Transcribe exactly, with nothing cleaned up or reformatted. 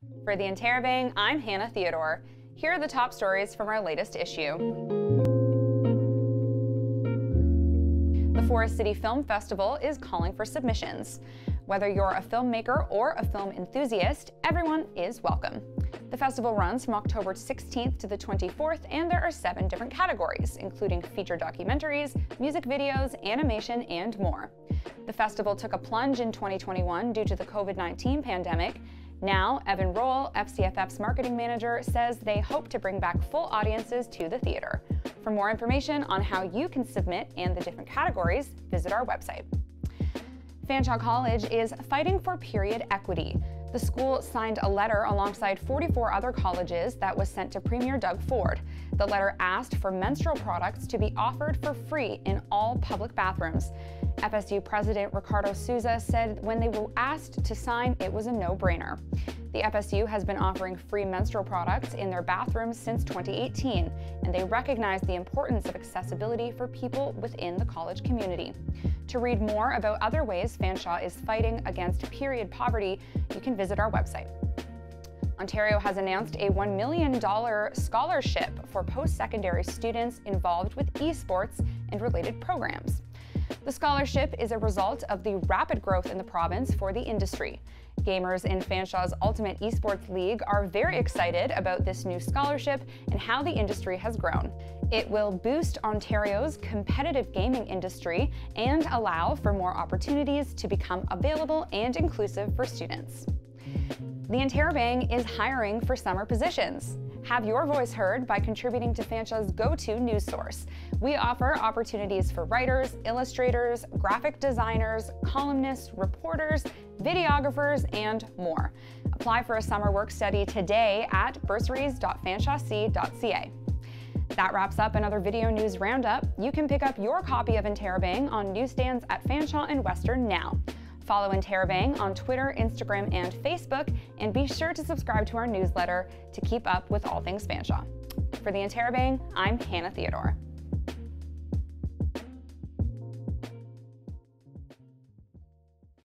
For the Interrobang, I'm Hannah Theodore. Here are the top stories from our latest issue. The Forest City Film Festival is calling for submissions. Whether you're a filmmaker or a film enthusiast, everyone is welcome. The festival runs from October sixteenth to the twenty-fourth, and there are seven different categories, including feature documentaries, music videos, animation, and more. The festival took a plunge in twenty twenty-one due to the COVID nineteen pandemic. Now, Evan Roll, F C F F's marketing manager, says they hope to bring back full audiences to the theater. For more information on how you can submit and the different categories, visit our website. Fanshawe College is fighting for period equity. The school signed a letter alongside forty-four other colleges that was sent to Premier Doug Ford. The letter asked for menstrual products to be offered for free in all public bathrooms. F S U President Ricardo Souza said when they were asked to sign, it was a no-brainer. The F S U has been offering free menstrual products in their bathrooms since twenty eighteen, and they recognize the importance of accessibility for people within the college community. To read more about other ways Fanshawe is fighting against period poverty, you can visit our website. Ontario has announced a one million dollar scholarship for post-secondary students involved with esports and related programs. The scholarship is a result of the rapid growth in the province for the industry. Gamers in Fanshawe's Ultimate Esports League are very excited about this new scholarship and how the industry has grown. It will boost Ontario's competitive gaming industry and allow for more opportunities to become available and inclusive for students. The Interrobang is hiring for summer positions. Have your voice heard by contributing to Fanshawe's go-to news source. We offer opportunities for writers, illustrators, graphic designers, columnists, reporters, videographers, and more. Apply for a summer work study today at bursaries dot fanshawec dot c a. That wraps up another video news roundup. You can pick up your copy of Interrobang on newsstands at Fanshawe and Western now. Follow Interrobang on Twitter, Instagram, and Facebook, and be sure to subscribe to our newsletter to keep up with all things Fanshawe. For the Interrobang, I'm Hannah Theodore.